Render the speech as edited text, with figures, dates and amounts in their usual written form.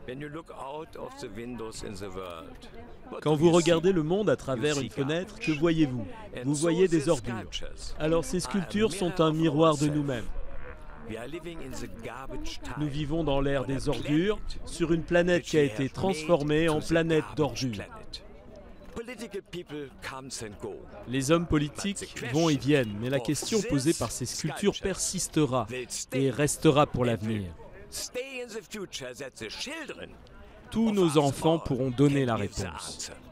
Quand vous regardez le monde à travers une fenêtre, que voyez-vous? Vous voyez des ordures. Alors ces sculptures sont un miroir de nous-mêmes. Nous vivons dans l'ère des ordures, sur une planète qui a été transformée en planète d'ordures. Les hommes politiques vont et viennent, mais la question posée par ces sculptures persistera et restera pour l'avenir. Tous nos enfants pourront donner la réponse.